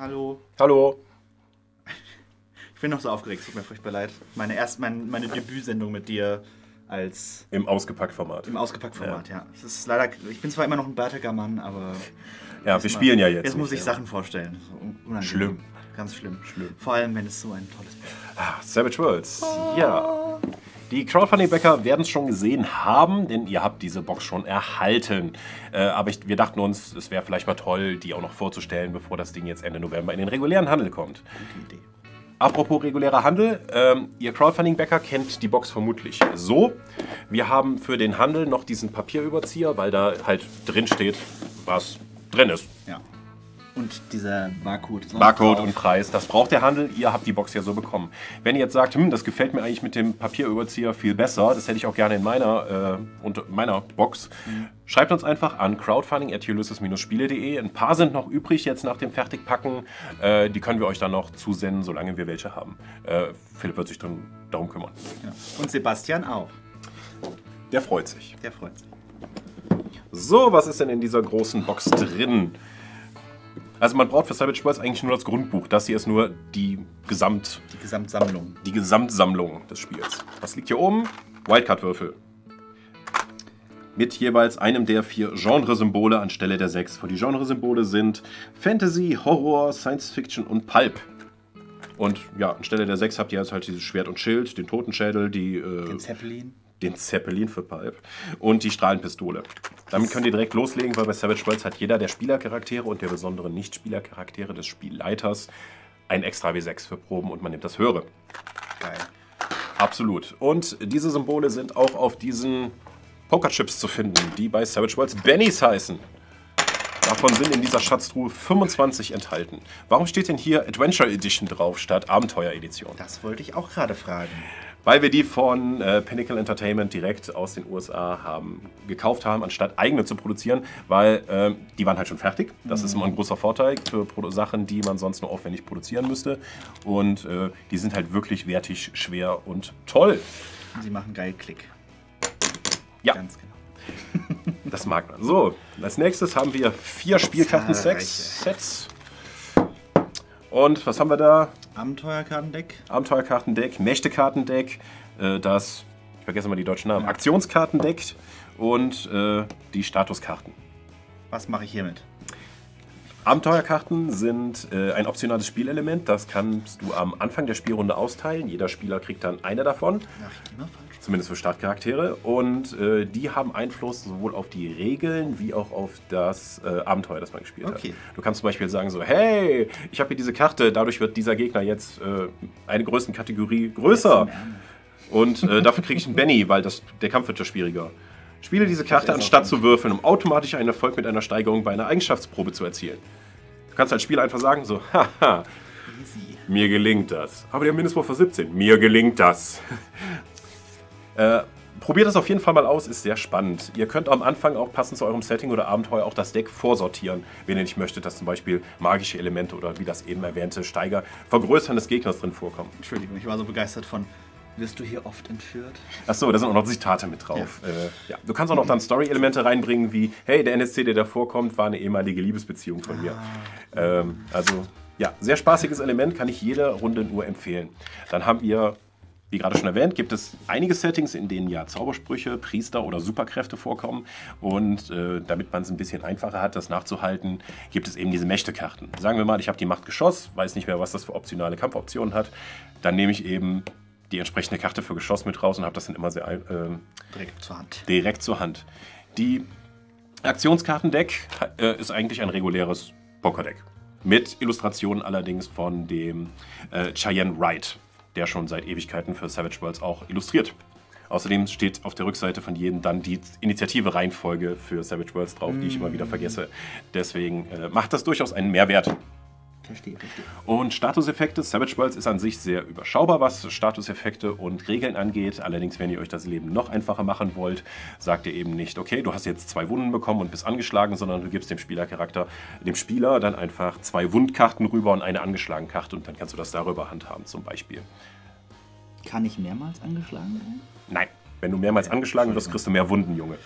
Hallo. Hallo. Ich bin noch so aufgeregt, tut mir furchtbar leid. Meine Debütsendung mit dir als... Im Ausgepackt-Format. Im Ausgepackt-Format, ja. Es ist leider, ich bin zwar immer noch ein bärtiger Mann, aber... Ja, wir spielen ja jetzt. Jetzt muss nicht, ich Sachen vorstellen. So unangenehm. Schlimm. Ganz schlimm. Vor allem, wenn es so ein tolles Buch ist. Savage Worlds. Ja. Die Crowdfunding-Bäcker werden es schon gesehen haben, denn ihr habt diese Box schon erhalten. Aber wir dachten uns, es wäre vielleicht mal toll, die auch noch vorzustellen, bevor das Ding jetzt Ende November in den regulären Handel kommt. Gute Idee. Apropos regulärer Handel, ihr Crowdfunding-Bäcker kennt die Box vermutlich so. Wir haben für den Handel noch diesen Papierüberzieher, weil da halt drin steht, was drin ist. Ja. Und dieser Barcode. Barcode und Preis, das braucht der Handel. Ihr habt die Box ja so bekommen. Wenn ihr jetzt sagt, das gefällt mir eigentlich mit dem Papierüberzieher viel besser, das hätte ich auch gerne in meiner Box, schreibt uns einfach an crowdfunding@ulysses-spiele.de. Ein paar sind noch übrig jetzt nach dem Fertigpacken. Die können wir euch dann noch zusenden, solange wir welche haben. Philipp wird sich darum kümmern. Ja. Und Sebastian auch. Der freut sich. Der freut sich. So, was ist denn in dieser großen Box drin? Also man braucht für Savage Worlds eigentlich nur das Grundbuch. Das hier ist nur die Gesamtsammlung. Die Gesamtsammlung des Spiels. Was liegt hier oben? Wildcard-Würfel. Mit jeweils einem der 4 Genresymbole anstelle der 6. Wo die Genresymbole sind Fantasy, Horror, Science Fiction und Pulp. Und ja, anstelle der 6 habt ihr jetzt halt dieses Schwert und Schild, den Totenschädel, den Zeppelin für Pulp und die Strahlenpistole. Damit könnt ihr direkt loslegen, weil bei Savage Worlds hat jeder der Spielercharaktere und der besonderen Nicht-Spielercharaktere des Spielleiters ein extra W6 für Proben und man nimmt das höhere. Geil. Absolut. Und diese Symbole sind auch auf diesen Pokerchips zu finden, die bei Savage Worlds Bennies heißen. Davon sind in dieser Schatztruhe 25 enthalten. Warum steht denn hier Adventure Edition drauf statt Abenteuer Edition? Das wollte ich auch gerade fragen. Weil wir die von Pinnacle Entertainment direkt aus den USA gekauft haben, anstatt eigene zu produzieren, weil die waren halt schon fertig. Das ist immer ein großer Vorteil für Sachen, die man sonst nur aufwendig produzieren müsste. Und die sind halt wirklich wertig, schwer und toll. Und sie machen geil Klick. Ja. Ganz genau. Das mag man. So, als nächstes haben wir 4 Spielkarten-Sets. Und was haben wir da? Abenteuerkartendeck, Mächtekartendeck, ich vergesse mal die deutschen Namen, Aktionskartendeck und die Statuskarten. Was mache ich hiermit? Abenteuerkarten sind ein optionales Spielelement, das kannst du am Anfang der Spielrunde austeilen. Jeder Spieler kriegt dann eine davon. Ach, immer falsch. Zumindest für Startcharaktere. Und die haben Einfluss sowohl auf die Regeln wie auch auf das Abenteuer, das man gespielt hat. Du kannst zum Beispiel sagen so, hey, ich habe hier diese Karte, dadurch wird dieser Gegner jetzt eine Größenkategorie größer. Und dafür kriege ich einen Benny, weil der Kampf wird ja schwieriger. Spiele diese Karte, anstatt zu würfeln, um automatisch einen Erfolg mit einer Steigerung bei einer Eigenschaftsprobe zu erzielen. Du kannst als Spieler einfach sagen so, haha, mir gelingt das. Aber der Mindestwurf war 17, mir gelingt das. Probiert das auf jeden Fall mal aus, ist sehr spannend. Ihr könnt am Anfang auch passend zu eurem Setting oder Abenteuer auch das Deck vorsortieren, wenn ihr nicht möchtet, dass zum Beispiel magische Elemente oder wie das eben erwähnte Vergrößern des Gegners drin vorkommen. Entschuldigung, ich war so begeistert von, wirst du hier oft entführt? Achso, da sind auch noch Zitate mit drauf. Ja. Du kannst auch noch dann Story-Elemente reinbringen wie, hey, der NSC, der da vorkommt, war eine ehemalige Liebesbeziehung von mir. Also, ja, sehr spaßiges Element, kann ich jede Runde nur empfehlen. Dann haben wir... Wie gerade schon erwähnt, gibt es einige Settings, in denen ja Zaubersprüche, Priester oder Superkräfte vorkommen. Und damit man es ein bisschen einfacher hat, das nachzuhalten, gibt es eben diese Mächtekarten. Sagen wir mal, ich habe die Macht Geschoss, weiß nicht mehr, was das für optionale Kampfoptionen hat. Dann nehme ich eben die entsprechende Karte für Geschoss mit raus und habe das dann immer sehr direkt zur Hand. Die Aktionskartendeck ist eigentlich ein reguläres Pokerdeck. Mit Illustrationen allerdings von dem Cheyenne Wright, der schon seit Ewigkeiten für Savage Worlds auch illustriert. Außerdem steht auf der Rückseite von jedem dann die Initiative-Reihenfolge für Savage Worlds drauf, die ich immer wieder vergesse. Deswegen macht das durchaus einen Mehrwert. Verstehe. Und Statuseffekte. Savage Worlds ist an sich sehr überschaubar, was Statuseffekte und Regeln angeht. Allerdings, wenn ihr euch das Leben noch einfacher machen wollt, sagt ihr eben nicht, okay, du hast jetzt 2 Wunden bekommen und bist angeschlagen, sondern du gibst dem Spieler dann einfach 2 Wundkarten rüber und eine angeschlagene Karte und dann kannst du das darüber handhaben zum Beispiel. Kann ich mehrmals angeschlagen werden? Nein. Wenn du mehrmals angeschlagen wirst, kriegst du mehr Wunden, Junge.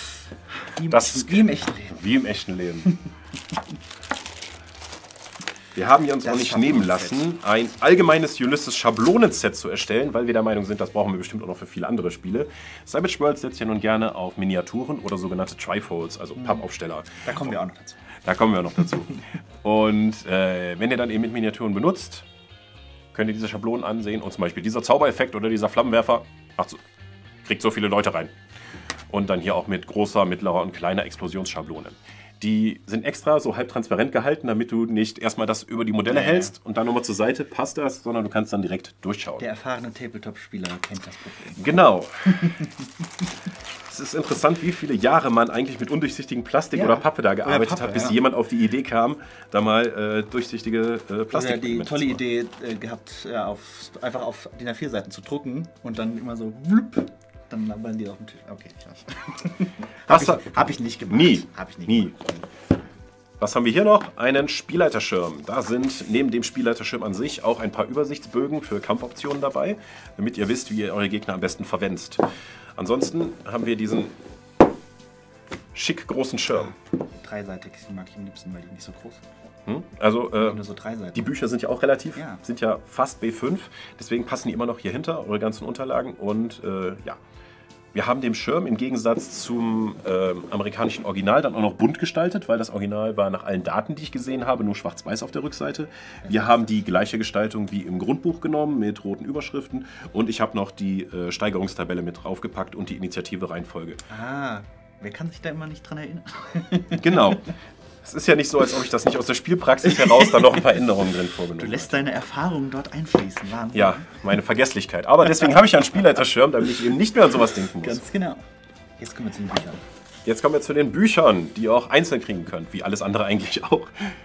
Wie im echten Leben. Wie im echten Leben. Wir haben uns Das auch nicht nehmen lassen, ein allgemeines Ulysses Schablonenset zu erstellen, weil wir der Meinung sind, das brauchen wir bestimmt auch noch für viele andere Spiele. Savage Worlds setzt ja nun gerne auf Miniaturen oder sogenannte Trifolds, also Pappaufsteller. Da kommen wir auch noch dazu. Da kommen wir noch dazu. Und wenn ihr dann eben mit Miniaturen benutzt, könnt ihr diese Schablonen ansehen und zum Beispiel dieser Zaubereffekt oder dieser Flammenwerfer kriegt so viele Leute rein. Und dann hier auch mit großer, mittlerer und kleiner Explosionsschablone. Die sind extra so halb transparent gehalten, damit du nicht erstmal das über die Modelle hältst und dann nochmal zur Seite passt das, sondern du kannst dann direkt durchschauen. Der erfahrene Tabletop-Spieler kennt das Problem. Genau. Es ist interessant, wie viele Jahre man eigentlich mit undurchsichtigem Plastik oder Pappe da gearbeitet hat, bis jemand auf die Idee kam, da mal durchsichtige Plastik oder die tolle Idee gehabt, einfach auf DIN A4 Seiten zu drucken und dann immer so dann landen die auf dem Tisch. Okay, hab ich nicht gemacht. Nie. Hab ich nie. Was haben wir hier noch? Einen Spielleiterschirm. Da sind neben dem Spielleiterschirm an sich auch ein paar Übersichtsbögen für Kampfoptionen dabei, damit ihr wisst, wie ihr eure Gegner am besten verwendet. Ansonsten haben wir diesen schick großen Schirm. Dreiseitig, die mag ich am liebsten, weil die nicht so groß sind. Also Nur so dreiseitig. die Bücher sind ja auch relativ, sind ja fast B5, deswegen passen die immer noch hier hinter, eure ganzen Unterlagen. Und ja, wir haben den Schirm im Gegensatz zum amerikanischen Original dann auch noch bunt gestaltet, weil das Original war nach allen Daten, die ich gesehen habe, nur schwarz-weiß auf der Rückseite. Wir haben die gleiche Gestaltung wie im Grundbuch genommen mit roten Überschriften und ich habe noch die Steigerungstabelle mit draufgepackt und die Initiative-Reihenfolge. Ah, wer kann sich da immer nicht dran erinnern? Genau. Es ist ja nicht so, als ob ich das nicht aus der Spielpraxis heraus da noch ein paar Änderungen drin vorgenommen habe. Du lässt deine Erfahrungen dort einfließen, Wahnsinn. Ja, meine Vergesslichkeit. Aber deswegen habe ich ja einen Spielleiterschirm, damit ich eben nicht mehr an sowas denken muss. Ganz genau. Jetzt kommen wir zu den Büchern. Jetzt kommen wir zu den Büchern, die ihr auch einzeln kriegen könnt, wie alles andere eigentlich auch.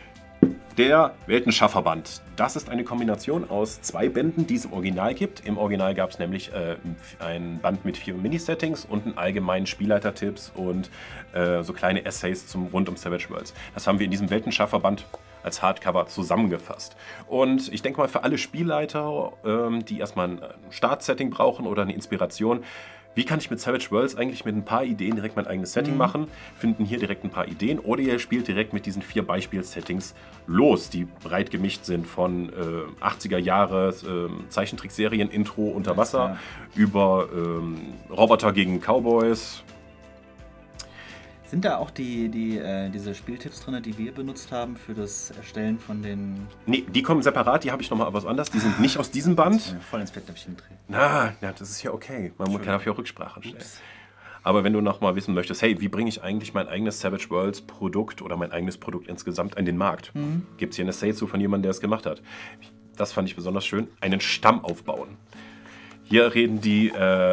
Der Weltenschafferband. Das ist eine Kombination aus 2 Bänden, die es im Original gibt. Im Original gab es nämlich ein Band mit 4 Mini-Settings und einen allgemeinen Spielleitertipps und so kleine Essays rund um Savage Worlds. Das haben wir in diesem Weltenschafferband als Hardcover zusammengefasst. Und ich denke mal, für alle Spielleiter, die erstmal ein Startsetting brauchen oder eine Inspiration, wie kann ich mit Savage Worlds eigentlich mit ein paar Ideen direkt mein eigenes Setting machen? Finden hier direkt ein paar Ideen oder ihr spielt direkt mit diesen 4 Beispiel-Settings los, die breit gemischt sind von 80er Jahre Zeichentrickserien, Intro unter Wasser, über Roboter gegen Cowboys. Sind da auch diese Spieltipps drin, die wir benutzt haben für das Erstellen von den... Nee, die kommen separat, die habe ich nochmal was anderes. Die sind nicht aus diesem Band. Voll ins Fettnäpfchen drehen. Na, das ist ja okay. Man kann dafür auch Rücksprache stellen. Aber wenn du nochmal wissen möchtest, hey, wie bringe ich eigentlich mein eigenes Savage Worlds Produkt oder mein eigenes Produkt insgesamt an den Markt? Gibt es hier eine Essay zu von jemandem, der es gemacht hat? Das fand ich besonders schön. Einen Stamm aufbauen. Hier reden die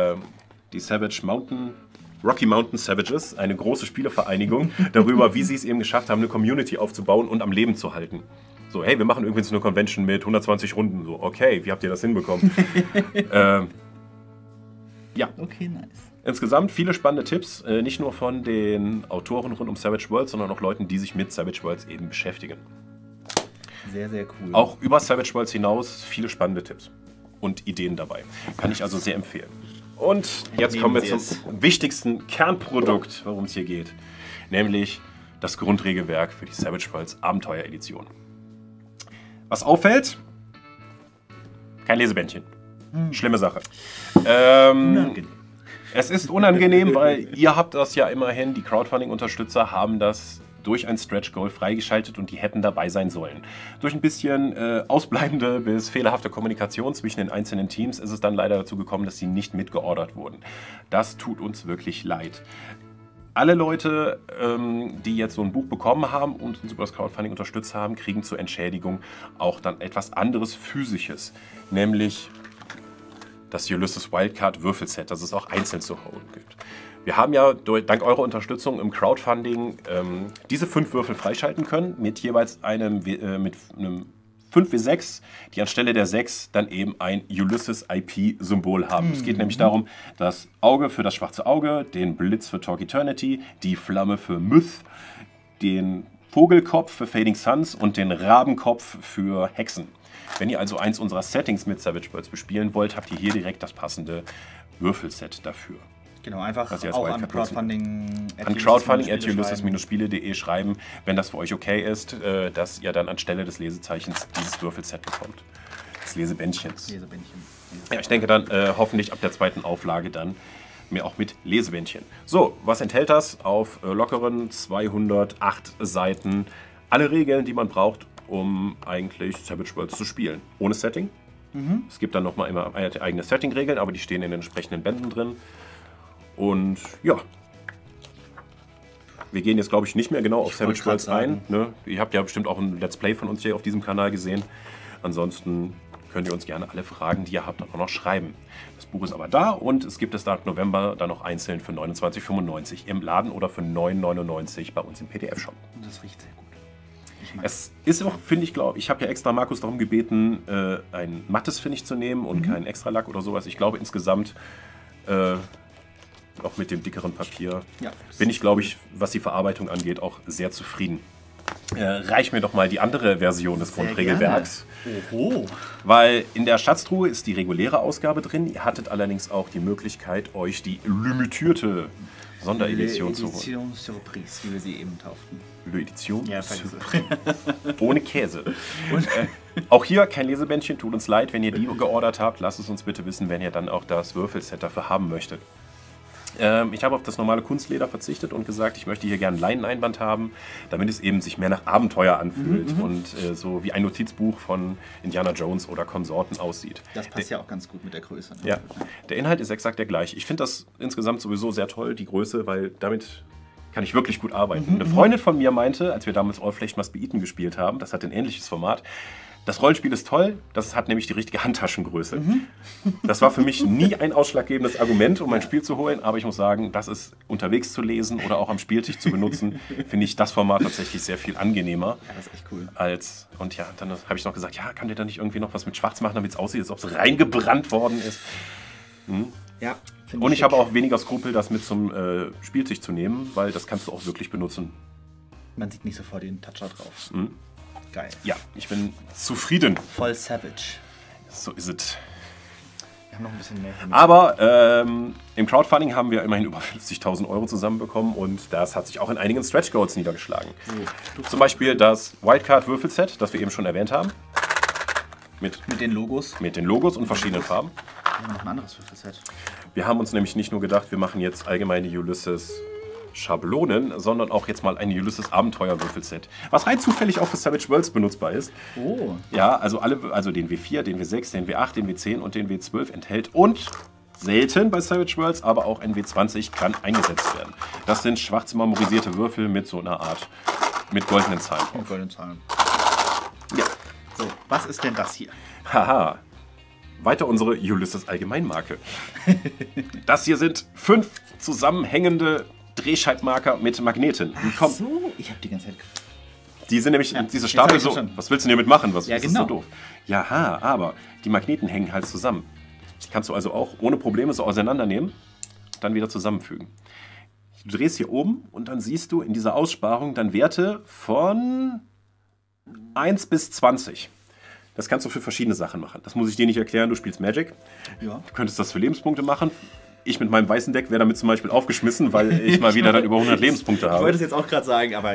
Rocky Mountain Savages, eine große Spielevereinigung, darüber, wie sie es eben geschafft haben, eine Community aufzubauen und am Leben zu halten. So, hey, wir machen übrigens eine Convention mit 120 Runden. So, okay, wie habt ihr das hinbekommen? Ja. Okay, nice. Insgesamt viele spannende Tipps, nicht nur von den Autoren rund um Savage Worlds, sondern auch Leuten, die sich mit Savage Worlds eben beschäftigen. Sehr, sehr cool. Auch über Savage Worlds hinaus viele spannende Tipps und Ideen dabei. Kann ich also sehr empfehlen. Und jetzt kommen wir zum wichtigsten Kernprodukt, worum es hier geht. Nämlich das Grundregelwerk für die Savage Worlds Abenteuer-Edition. Was auffällt? Kein Lesebändchen. Schlimme Sache. Unangenehm. Es ist unangenehm, weil ihr habt das ja immerhin, die Crowdfunding-Unterstützer haben das durch ein Stretch-Goal freigeschaltet und die hätten dabei sein sollen. Durch ein bisschen ausbleibende bis fehlerhafte Kommunikation zwischen den einzelnen Teams ist es dann leider dazu gekommen, dass sie nicht mitgeordert wurden. Das tut uns wirklich leid. Alle Leute, die jetzt so ein Buch bekommen haben und uns über das Crowdfunding unterstützt haben, kriegen zur Entschädigung auch dann etwas anderes Physisches, nämlich das Ulysses Wildcard Würfelset, das es auch einzeln zu holen gibt. Wir haben ja dank eurer Unterstützung im Crowdfunding diese 5 Würfel freischalten können, mit jeweils einem 5W6, die anstelle der 6 dann eben ein Ulysses IP-Symbol haben. Es geht nämlich darum, das Auge für das schwarze Auge, den Blitz für Talk Eternity, die Flamme für Myth, den Vogelkopf für Fading Suns und den Rabenkopf für Hexen. Wenn ihr also eins unserer Settings mit Savage Worlds bespielen wollt, habt ihr hier direkt das passende Würfelset dafür. Genau, einfach auch an Crowdfunding an crowdfunding@ulysses-spiele.de schreiben, wenn das für euch okay ist, dass ihr dann anstelle des Lesezeichens dieses Würfelset bekommt. Des Lesebändchens. Ja, ich denke dann hoffentlich ab der zweiten Auflage dann mir auch mit Lesebändchen. So, was enthält das? Auf lockeren 208 Seiten alle Regeln, die man braucht, um eigentlich Savage Worlds zu spielen. Ohne Setting. Es gibt dann nochmal immer eigene Setting-Regeln, aber die stehen in den entsprechenden Bänden drin. Und ja, wir gehen jetzt, glaube ich, nicht mehr genau auf Savage Worlds ein. Ne? Ihr habt ja bestimmt auch ein Let's Play von uns hier auf diesem Kanal gesehen. Ansonsten könnt ihr uns gerne alle Fragen, die ihr habt, auch noch schreiben. Das Buch ist aber da und es gibt es ab November dann noch einzeln für 29,95 im Laden oder für 9,99 bei uns im PDF-Shop. Das riecht sehr gut. Es ist auch, finde ich, ich habe ja extra Markus darum gebeten, ein mattes Finish zu nehmen und keinen Extralack oder sowas. Ich glaube insgesamt, auch mit dem dickeren Papier, bin ich, glaube ich, was die Verarbeitung angeht, auch sehr zufrieden. Reich mir doch mal die andere Version des Grundregelwerks. Oho. Weil in der Schatztruhe ist die reguläre Ausgabe drin. Ihr hattet allerdings auch die Möglichkeit, euch die limitierte Sonderedition zu holen. Edition Surprise, wie wir sie eben tauften. Edition Surprise. Ohne Käse. Auch hier kein Lesebändchen, tut uns leid, wenn ihr die geordert habt. Lasst es uns bitte wissen, wenn ihr dann auch das Würfelset dafür haben möchtet. Ich habe auf das normale Kunstleder verzichtet und gesagt, ich möchte hier gerne einen Leineneinband haben, damit es eben sich mehr nach Abenteuer anfühlt und so wie ein Notizbuch von Indiana Jones oder Konsorten aussieht. Das passt ja auch ganz gut mit der Größe. Ne? Ja, der Inhalt ist exakt der gleiche. Ich finde das insgesamt sowieso sehr toll, die Größe, weil damit kann ich wirklich gut arbeiten. Eine Freundin von mir meinte, als wir damals All Flesh Must Be Eaten gespielt haben, das hat ein ähnliches Format, das Rollenspiel ist toll, das hat nämlich die richtige Handtaschengröße. Das war für mich nie ein ausschlaggebendes Argument, um ein Spiel zu holen, aber ich muss sagen, das ist unterwegs zu lesen oder auch am Spieltisch zu benutzen, finde ich das Format tatsächlich sehr viel angenehmer. Ja, das ist echt cool. Und ja, dann habe ich noch gesagt, ja, kann der da nicht irgendwie noch was mit Schwarz machen, damit es aussieht, als ob es reingebrannt worden ist. Ja. Und ich habe auch weniger Skrupel, das mit zum Spieltisch zu nehmen, weil das kannst du auch wirklich benutzen. Man sieht nicht sofort den Toucher drauf. Geil. Ja, ich bin zufrieden. Voll savage. So ist es. Wir haben noch ein bisschen mehr. Aber im Crowdfunding haben wir immerhin über 50.000 € zusammenbekommen und das hat sich auch in einigen Stretch Goals niedergeschlagen. Zum Beispiel das Wildcard-Würfelset, das wir eben schon erwähnt haben. Mit den Logos. Mit den Logos und verschiedenen Farben. Wir haben noch ein anderes Würfelset. Wir haben uns nämlich nicht nur gedacht, wir machen jetzt allgemeine Ulysses Schablonen, sondern auch jetzt mal ein Ulysses Abenteuer-Würfelset. Was rein zufällig auch für Savage Worlds benutzbar ist. Oh. Ja, also den W4, den W6, den W8, den W10 und den W12 enthält und selten bei Savage Worlds, aber auch ein W20 kann eingesetzt werden. Das sind schwarz marmorisierte Würfel mit so einer Art, mit goldenen Zahlen drauf. Mit goldenen Zahlen. Ja. So, was ist denn das hier? Haha. Weiter unsere Ulysses Allgemeinmarke. Das hier sind 5 zusammenhängende Drehscheibenmarker mit Magneten. Ach so, ich habe die ganze Zeit... Die sind nämlich diese Stapel so... Was willst du denn damit machen? Was ja, ist genau. so doof? Ja, aber die Magneten hängen halt zusammen. Die kannst du also auch ohne Probleme so auseinandernehmen, dann wieder zusammenfügen. Du drehst hier oben und dann siehst du in dieser Aussparung dann Werte von 1 bis 20. Das kannst du für verschiedene Sachen machen. Das muss ich dir nicht erklären, du spielst Magic. Ja. Du könntest das für Lebenspunkte machen. Ich mit meinem weißen Deck wäre damit zum Beispiel aufgeschmissen, weil ich mal wieder dann über 100 Lebenspunkte habe. Ich wollte es jetzt auch gerade sagen, aber...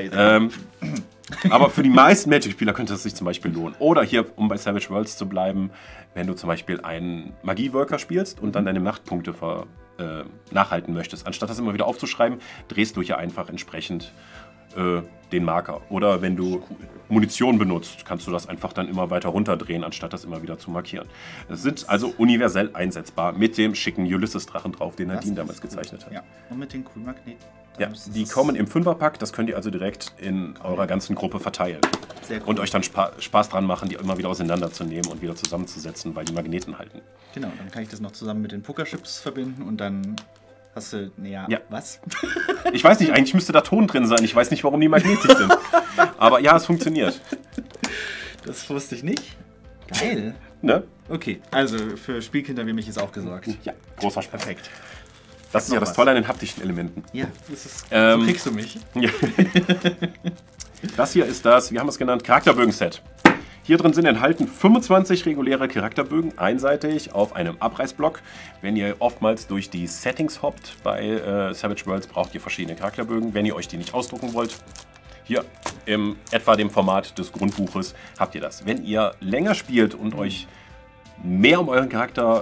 Aber für die meisten Magic-Spieler könnte es sich zum Beispiel lohnen. Oder hier, um bei Savage Worlds zu bleiben, wenn du zum Beispiel einen Magie-Worker spielst und dann deine Machtpunkte nachhalten möchtest. Anstatt das immer wieder aufzuschreiben, drehst du hier einfach entsprechend den Marker. Oder wenn du Munition benutzt, kannst du das einfach dann immer weiter runterdrehen, anstatt das immer wieder zu markieren. Es sind also universell einsetzbar mit dem schicken Ulysses-Drachen drauf, den Nadine damals gezeichnet hat. Ja, und mit den coolen Magneten. Ja, die kommen im 5er-Pack, das könnt ihr also direkt in eurer ganzen Gruppe verteilen. Sehr cool. Und euch dann Spaß dran machen, die immer wieder auseinanderzunehmen und wieder zusammenzusetzen, weil die Magneten halten. Genau, dann kann ich das noch zusammen mit den Pokerchips verbinden und dann hast du, ja. Was? Ich weiß nicht, eigentlich müsste da Ton drin sein. Ich weiß nicht, warum die magnetisch sind. Aber ja, es funktioniert. Das wusste ich nicht. Geil. Ne? Okay, also für Spielkinder wie mich ist auch gesorgt. Ja, großer Spaß. Perfekt. Das ist ja das Tolle an den haptischen Elementen. Ja, das ist, so kriegst du mich. Ja. Das hier ist das, wie haben wir es genannt, Charakterbögen-Set. Hier drin sind enthalten 25 reguläre Charakterbögen, einseitig auf einem Abreißblock. Wenn ihr oftmals durch die Settings hoppt bei Savage Worlds, braucht ihr verschiedene Charakterbögen. Wenn ihr euch die nicht ausdrucken wollt, hier im etwa dem Format des Grundbuches habt ihr das. Wenn ihr länger spielt und euch mehr um euren Charakter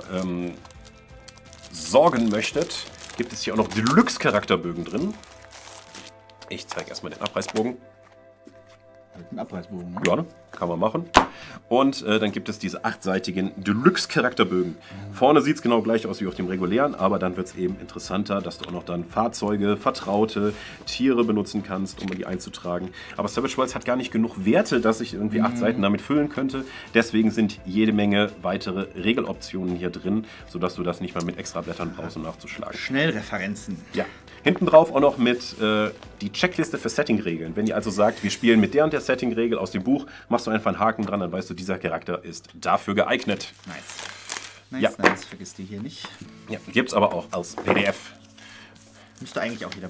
sorgen möchtet, gibt es hier auch noch Deluxe-Charakterbögen drin. Ich zeige erstmal den Abreißbogen. Ein Abreißbogen, ne? Ja, ne? Kann man machen. Und dann gibt es diese 8-seitigen Deluxe-Charakterbögen. Vorne sieht es genau gleich aus wie auf dem regulären, aber dann wird es eben interessanter, dass du auch noch dann Fahrzeuge, Vertraute, Tiere benutzen kannst, um die einzutragen. Aber Savage Worlds hat gar nicht genug Werte, dass ich irgendwie 8 Seiten damit füllen könnte. Deswegen sind jede Menge weitere Regeloptionen hier drin, sodass du das nicht mal mit extra Blättern brauchst, um nachzuschlagen. Schnellreferenzen. Ja. Hinten drauf auch noch mit die Checkliste für Setting-Regeln. Wenn ihr also sagt, wir spielen mit der und der Setting-Regel aus dem Buch, machst du einfach einen Haken dran, dann weißt du, dieser Charakter ist dafür geeignet. Nice. Ja. Nice. Vergiss die hier nicht. Ja, gibt es aber auch als PDF. Müsste eigentlich auch jeder.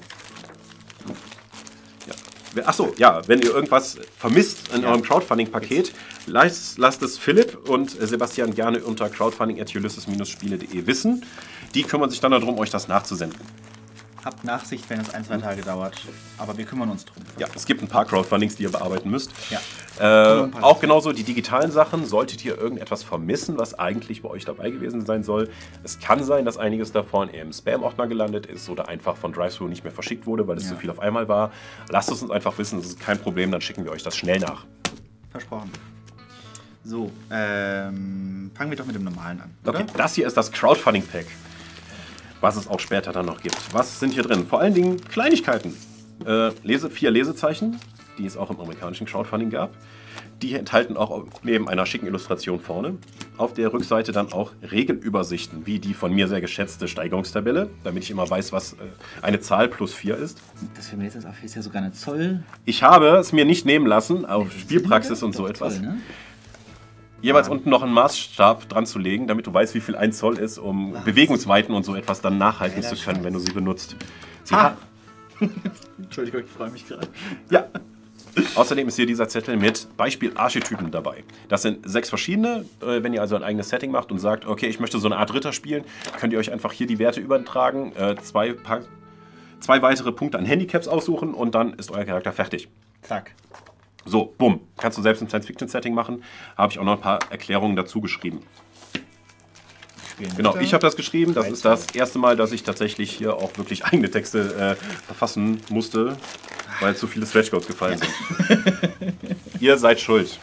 Ja. Achso, ja, wenn ihr irgendwas vermisst in eurem Crowdfunding-Paket, lasst es Philipp und Sebastian gerne unter crowdfunding@ulysses-spiele.de wissen. Die kümmern sich dann darum, euch das nachzusenden. Habt Nachsicht, wenn es 1-2 Tage dauert, aber wir kümmern uns drum. Ja, es gibt ein paar Crowdfundings, die ihr bearbeiten müsst. Ja. Auch genauso die digitalen Sachen. Solltet ihr irgendetwas vermissen, was eigentlich bei euch dabei gewesen sein soll. Es kann sein, dass einiges davon im Spam-Ordner gelandet ist oder einfach von Drive-Thru nicht mehr verschickt wurde, weil es zu viel auf einmal war. Lasst es uns einfach wissen, das ist kein Problem, dann schicken wir euch das schnell nach. Versprochen. So, fangen wir doch mit dem normalen an, oder? Okay, das hier ist das Crowdfunding-Pack, was es auch später dann noch gibt. Was sind hier drin? Vor allen Dingen Kleinigkeiten. 4 Lesezeichen, die es auch im amerikanischen Crowdfunding gab. Die enthalten auch neben einer schicken Illustration vorne auf der Rückseite dann auch Regelübersichten, wie die von mir sehr geschätzte Steigerungstabelle, damit ich immer weiß, was eine Zahl plus 4 ist. Das für mich ist ja sogar eine Zoll. Ich habe es mir nicht nehmen lassen, auf Spielpraxis und so etwas. Zoll, ne? Jeweils unten noch einen Maßstab dran zu legen, damit du weißt, wie viel 1 Zoll ist, um Bewegungsweiten und so etwas dann nachhalten zu können, wenn du sie benutzt. Entschuldigung, ich freue mich gerade. Ja. Außerdem ist hier dieser Zettel mit Beispiel-Archetypen dabei. Das sind 6 verschiedene. Wenn ihr also ein eigenes Setting macht und sagt, okay, ich möchte so eine Art Ritter spielen, könnt ihr euch einfach hier die Werte übertragen, 2 weitere Punkte an Handicaps aussuchen und dann ist euer Charakter fertig. Zack. So, bumm. Kannst du selbst im Science-Fiction-Setting machen. Habe ich auch noch ein paar Erklärungen dazu geschrieben. Genau, ich habe das geschrieben. Das ist das erste Mal, dass ich tatsächlich hier auch wirklich eigene Texte verfassen musste, weil zu viele Stretchcodes gefallen sind. Ihr seid schuld.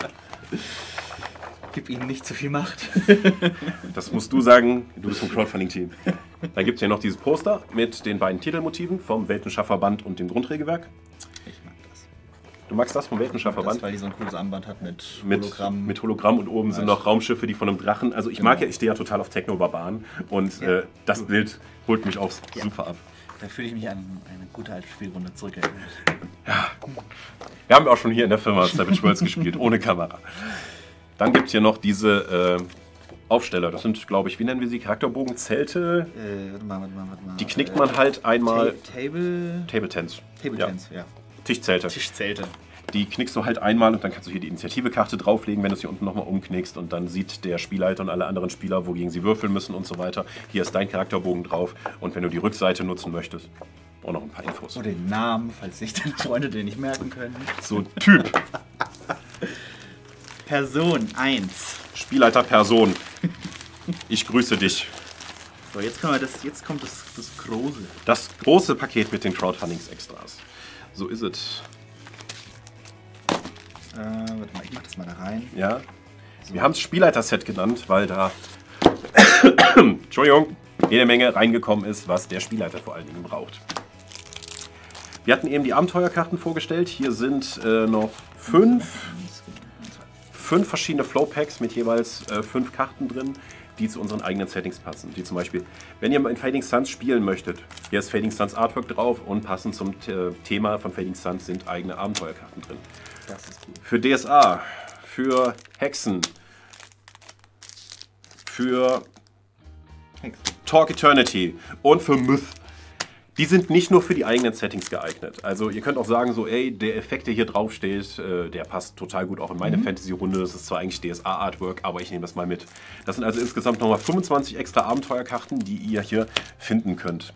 Gib ihnen nicht zu viel Macht. Das musst du sagen, du bist vom Crowdfunding-Team. Dann gibt es hier noch dieses Poster mit den beiden Titelmotiven vom Weltenschafferband und dem Grundregelwerk. Ich mag das. Du magst das vom Weltenschafferband? Weil die so ein cooles Armband hat mit Hologramm. Mit Hologramm und oben sind noch Raumschiffe, die von einem Drachen. Also ich mag ja, ich stehe ja total auf Techno-Barbaren und das Bild holt mich auch super ab. Da fühle ich mich an eine gute alte Spielrunde zurückerinnert. Ja. Wir haben auch schon hier in der Firma Savage Worlds gespielt, ohne Kamera. Dann gibt es hier noch diese Aufsteller. Das sind, glaube ich, wie nennen wir sie? Charakterbogenzelte. Warte mal. Die knickt man halt einmal. Table Tents. Tents, ja. Tischzelte. Die knickst du halt einmal und dann kannst du hier die Initiativekarte drauflegen, wenn du es hier unten nochmal umknickst und dann sieht der Spielleiter und alle anderen Spieler, wogegen sie würfeln müssen und so weiter. Hier ist dein Charakterbogen drauf und wenn du die Rückseite nutzen möchtest, auch noch ein paar Infos. Und den Namen, falls sich deine Freunde den nicht merken können. So, Typ. Person 1. Spielleiter Person. Ich grüße dich. So, jetzt kommt das große. Das große Paket mit den Crowdfundings-Extras. So ist es. Warte mal, ich mach das mal da rein. Ja. So. Wir haben es Spielleiter-Set genannt, weil da Entschuldigung, jede Menge reingekommen ist, was der Spielleiter vor allen Dingen braucht. Wir hatten eben die Abenteuerkarten vorgestellt. Hier sind noch 5 verschiedene Flowpacks mit jeweils 5 Karten drin, die zu unseren eigenen Settings passen. Wie zum Beispiel, wenn ihr mal in Fading Suns spielen möchtet, hier ist Fading Suns Artwork drauf und passend zum Thema von Fading Suns sind eigene Abenteuerkarten drin. Das ist gut. Für DSA, für Hexen, für Talk Eternity und für Myth. Die sind nicht nur für die eigenen Settings geeignet. Also ihr könnt auch sagen, so, ey, der Effekt, der hier drauf steht, der passt total gut auch in meine Fantasy-Runde. Das ist zwar eigentlich DSA-Artwork, aber ich nehme das mal mit. Das sind also insgesamt nochmal 25 extra Abenteuerkarten, die ihr hier finden könnt.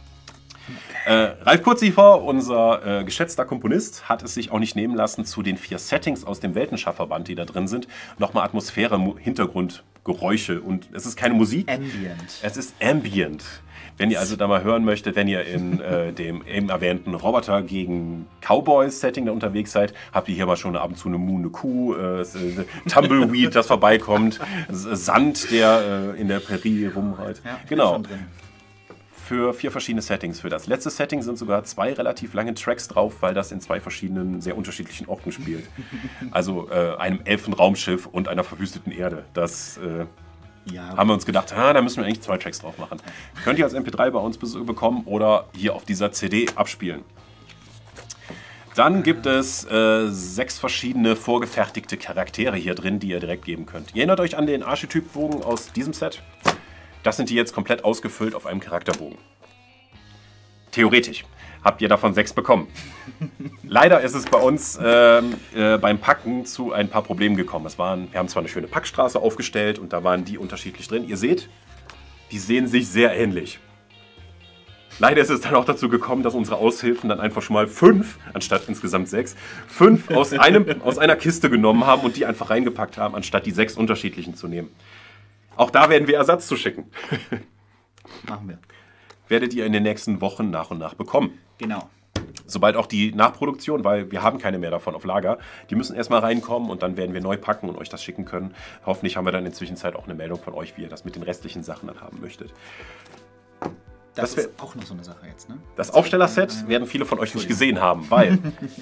Ralf Kurziefer, unser geschätzter Komponist, hat es sich auch nicht nehmen lassen, zu den 4 Settings aus dem Weltenschafferband, die da drin sind, nochmal Atmosphäre, Hintergrund, Geräusche und es ist keine Musik. Ambient. Es ist Ambient. Wenn ihr also da mal hören möchtet, wenn ihr in dem eben erwähnten Roboter gegen Cowboys-Setting da unterwegs seid, habt ihr hier mal schon ab und zu eine Mu, eine Kuh, Tumbleweed, das vorbeikommt, Sand, der in der Prärie rumreitet. Ja, genau. Für 4 verschiedene Settings. Für das letzte Setting sind sogar 2 relativ lange Tracks drauf, weil das in 2 verschiedenen, sehr unterschiedlichen Orten spielt. Also einem Elfenraumschiff und einer verwüsteten Erde. Das haben wir uns gedacht, da müssen wir eigentlich 2 Tracks drauf machen. Könnt ihr als MP3 bei uns bekommen oder hier auf dieser CD abspielen. Dann gibt es 6 verschiedene vorgefertigte Charaktere hier drin, die ihr direkt geben könnt. Ihr erinnert euch an den Archetypbogen aus diesem Set? Das sind die jetzt komplett ausgefüllt auf einem Charakterbogen. Theoretisch habt ihr davon 6 bekommen. Leider ist es bei uns beim Packen zu ein paar Problemen gekommen. Wir haben zwar eine schöne Packstraße aufgestellt und da waren die unterschiedlich drin. Ihr seht, die sehen sich sehr ähnlich. Leider ist es dann auch dazu gekommen, dass unsere Aushilfen dann einfach schon mal 5, anstatt insgesamt 6, 5 aus einer Kiste genommen haben und die einfach reingepackt haben, anstatt die 6 unterschiedlichen zu nehmen. Auch da werden wir Ersatz zu schicken. Machen wir. Werdet ihr in den nächsten Wochen nach und nach bekommen. Genau. Sobald auch die Nachproduktion, weil wir haben keine mehr davon auf Lager, die müssen erstmal reinkommen und dann werden wir neu packen und euch das schicken können. Hoffentlich haben wir dann in der Zwischenzeit auch eine Meldung von euch, wie ihr das mit den restlichen Sachen dann haben möchtet. Das ist auch noch so eine Sache jetzt, ne? Das Aufstellerset werden viele von euch nicht gesehen haben, weil...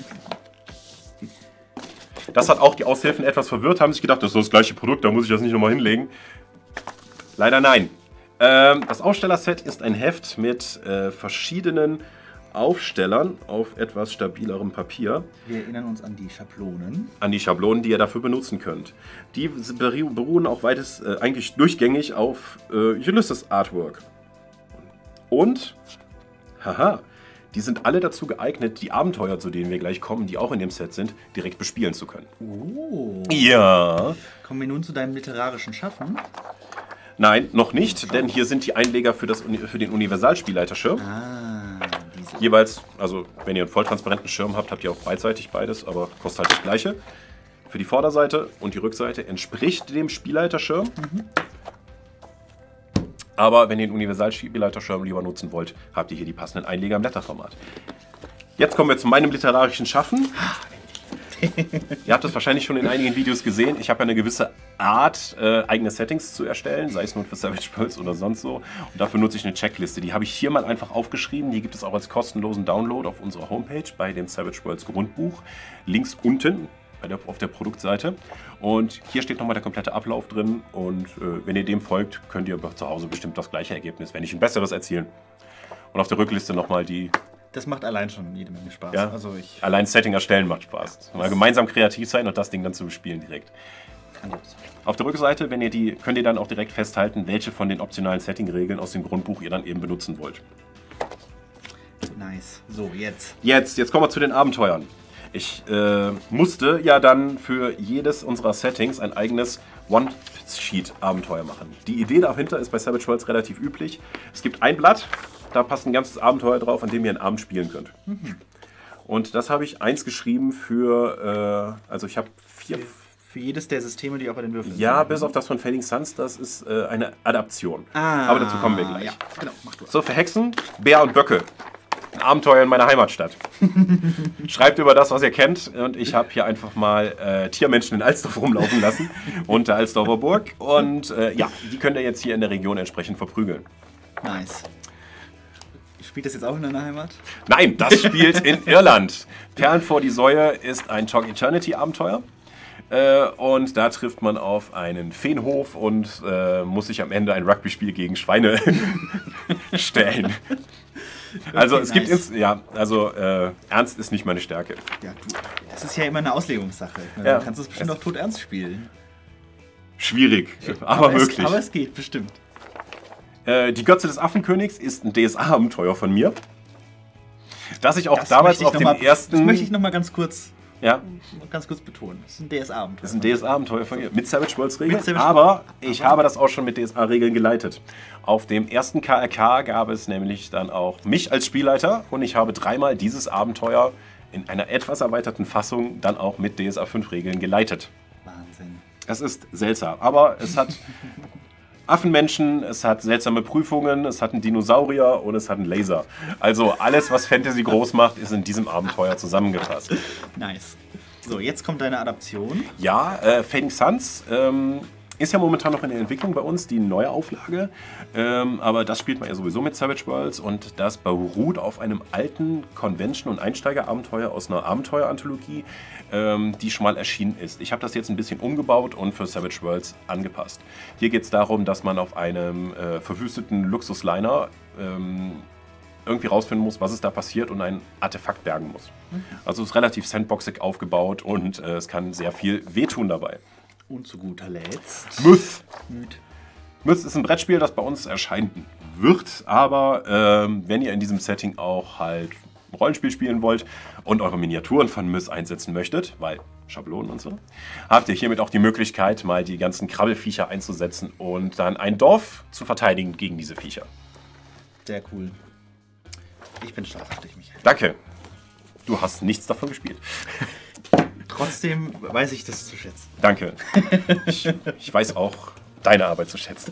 Das hat auch die Aushilfen etwas verwirrt, haben sich gedacht, das ist das gleiche Produkt, da muss ich das nicht nochmal hinlegen. Leider nein. Das Aufstellerset ist ein Heft mit verschiedenen Aufstellern auf etwas stabilerem Papier. Wir erinnern uns an die Schablonen. An die Schablonen, die ihr dafür benutzen könnt. Die beruhen auch eigentlich durchgängig auf Ulysses Artwork. Und, haha, die sind alle dazu geeignet, die Abenteuer, zu denen wir gleich kommen, die auch in dem Set sind, direkt bespielen zu können. Oh. Ja. Kommen wir nun zu deinem literarischen Schaffen? Nein, noch nicht, denn hier sind die Einleger für den Universalspielleiterschirm. Diese. Jeweils, also wenn ihr einen volltransparenten Schirm habt, habt ihr auch beidseitig beides, aber kostet halt das gleiche. Für die Vorderseite und die Rückseite entspricht dem Spielleiterschirm. Aber wenn ihr den Universalspielleiterschirm lieber nutzen wollt, habt ihr hier die passenden Einleger im Blätterformat. Jetzt kommen wir zu meinem literarischen Schaffen. Ihr habt es wahrscheinlich schon in einigen Videos gesehen. Ich habe ja eine gewisse Art, eigene Settings zu erstellen, sei es nun für Savage Worlds oder sonst so. Und dafür nutze ich eine Checkliste. Die habe ich hier mal einfach aufgeschrieben. Die gibt es auch als kostenlosen Download auf unserer Homepage bei dem Savage Worlds Grundbuch. Links unten auf der Produktseite. Und hier steht nochmal der komplette Ablauf drin. Und wenn ihr dem folgt, könnt ihr zu Hause bestimmt das gleiche Ergebnis, wenn nicht ein besseres, erzielen. Und auf der Rückliste nochmal die... Das macht allein schon jede Menge Spaß. Ja? Also allein Setting erstellen macht Spaß. Mal gemeinsam kreativ sein und das Ding dann zu bespielen direkt. Auf der Rückseite, könnt ihr dann auch direkt festhalten, welche von den optionalen Setting-Regeln aus dem Grundbuch ihr dann eben benutzen wollt. Nice. So, jetzt. Jetzt kommen wir zu den Abenteuern. Ich musste ja dann für jedes unserer Settings ein eigenes One-Sheet-Abenteuer machen. Die Idee dahinter ist bei Savage Worlds relativ üblich. Es gibt ein Blatt, da passt ein ganzes Abenteuer drauf, an dem ihr einen Abend spielen könnt. Und das habe ich eins geschrieben für, also ich habe 4... Für jedes der Systeme, die auch bei den Würfeln sind. Ja, bis auf das von Fading Suns, das ist eine Adaption. Aber dazu kommen wir gleich. Ja, genau, mach du. So, für Hexen, Bär und Böcke. Ein Abenteuer in meiner Heimatstadt. Schreibt über das, was ihr kennt. Und ich habe hier einfach mal Tiermenschen in Alsdorf rumlaufen lassen. Und der Alsdorfer Burg. Und ja, die könnt ihr jetzt hier in der Region entsprechend verprügeln. Nice. Spielt das jetzt auch in deiner Heimat? Nein, das spielt in Irland. Perlen vor die Säue ist ein Talk Eternity Abenteuer. Und da trifft man auf einen Feenhof und muss sich am Ende ein Rugby-Spiel gegen Schweine stellen. Also es gibt Ernst ist nicht meine Stärke. Ja, das ist ja immer eine Auslegungssache. Ja. Du kannst es bestimmt auch tot ernst spielen. Schwierig, aber möglich. Aber es geht bestimmt. Die Götze des Affenkönigs ist ein DSA-Abenteuer von mir. dass ich auch damals auf dem ersten... Das möchte ich nochmal ganz kurz betonen. Das ist ein DSA-Abenteuer. Das ist ein DSA-Abenteuer von mir. Mit Savage Worlds Regeln, aber ich habe das auch schon mit DSA-Regeln geleitet. Auf dem ersten KRK gab es nämlich dann auch mich als Spielleiter und ich habe 3-mal dieses Abenteuer in einer etwas erweiterten Fassung dann auch mit DSA 5 Regeln geleitet. Wahnsinn. Es ist seltsam, aber es hat Affenmenschen, es hat seltsame Prüfungen, es hat einen Dinosaurier und es hat einen Laser. Also alles, was Fantasy groß macht, ist in diesem Abenteuer zusammengefasst. Nice. So, jetzt kommt deine Adaption. Ja, Fading Suns ist ja momentan noch in der Entwicklung bei uns, die neue Auflage. Aber das spielt man ja sowieso mit Savage Worlds und das beruht auf einem alten Convention- und Einsteigerabenteuer aus einer Abenteueranthologie, die schon mal erschienen ist. Ich habe das jetzt ein bisschen umgebaut und für Savage Worlds angepasst. Hier geht es darum, dass man auf einem verwüsteten Luxusliner irgendwie rausfinden muss, was ist da passiert und ein Artefakt bergen muss. Also es ist relativ sandboxig aufgebaut und es kann sehr viel wehtun dabei. Und zu guter Letzt... Myth ist ein Brettspiel, das bei uns erscheinen wird, aber wenn ihr in diesem Setting auch halt Rollenspiel spielen wollt und eure Miniaturen von Myth einsetzen möchtet, weil Schablonen und so, habt ihr hiermit auch die Möglichkeit, mal die ganzen Krabbelfiecher einzusetzen und dann ein Dorf zu verteidigen gegen diese Viecher. Sehr cool. Ich bin stolz auf dich, Michael. Danke. Du hast nichts davon gespielt. Trotzdem weiß ich das zu schätzen. Danke. Ich weiß auch deine Arbeit zu schätzen.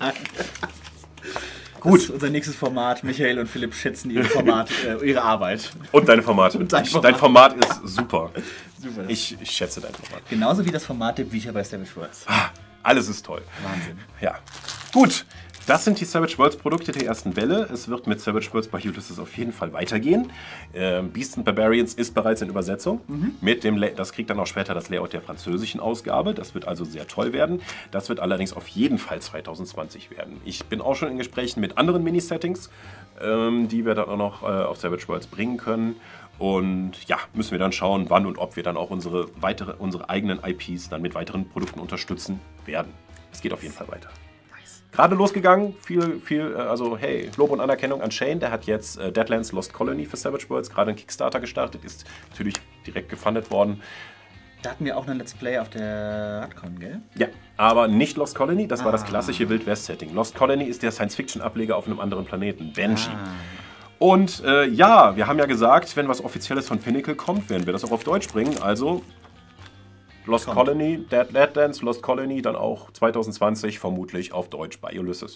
Gut. Das ist unser nächstes Format. Michael und Philipp schätzen ihre Arbeit. Und deine Formate. Dein Format ist super. Super. Ich schätze dein Format. Genauso wie das Format der Bücher bei Savage Worlds. Alles ist toll. Wahnsinn. Ja. Gut. Das sind die Savage Worlds Produkte der ersten Welle. Es wird mit Savage Worlds bei Ulysses auf jeden Fall weitergehen. Beasts and Barbarians ist bereits in Übersetzung. Mit dem das kriegt dann auch später das Layout der französischen Ausgabe. Das wird also sehr toll werden. Das wird allerdings auf jeden Fall 2020 werden. Ich bin auch schon in Gesprächen mit anderen Mini-Settings, die wir dann auch noch auf Savage Worlds bringen können. Und ja, müssen wir dann schauen, wann und ob wir dann auch unsere eigenen IPs dann mit weiteren Produkten unterstützen werden. Es geht auf jeden Fall weiter. Gerade losgegangen, also hey, Lob und Anerkennung an Shane, der hat jetzt Deadlands Lost Colony für Savage Worlds gerade einen Kickstarter gestartet, ist natürlich direkt gefundet worden. Da hatten wir auch einen Let's Play auf der Radcon, gell? Ja, aber nicht Lost Colony, das war das klassische Wild West-Setting. Lost Colony ist der Science-Fiction-Ableger auf einem anderen Planeten, Benji. Und ja, wir haben ja gesagt, wenn was Offizielles von Pinnacle kommt, werden wir das auch auf Deutsch bringen, also... Lost Colony, Deadlands, Lost Colony, dann auch 2020 vermutlich auf Deutsch bei Ulysses.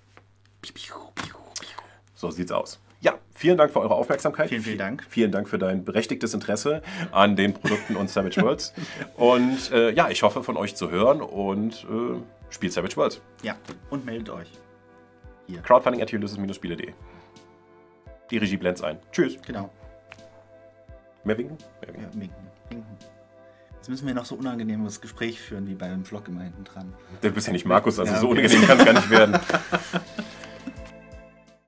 So sieht's aus. Ja, vielen Dank für eure Aufmerksamkeit. Vielen Dank. Vielen Dank für dein berechtigtes Interesse an den Produkten und Savage Worlds. Und ja, ich hoffe von euch zu hören und spielt Savage Worlds. Ja, und meldet euch. Hier. Crowdfunding@ulysses-spiele.de. Die Regie blendet ein. Tschüss. Genau. Mehr winken? Ja, winken. Jetzt müssen wir noch so unangenehmes Gespräch führen wie beim Vlog immer hinten dran. Du bist ja nicht Markus, also ja, okay. So unangenehm kann es gar nicht werden.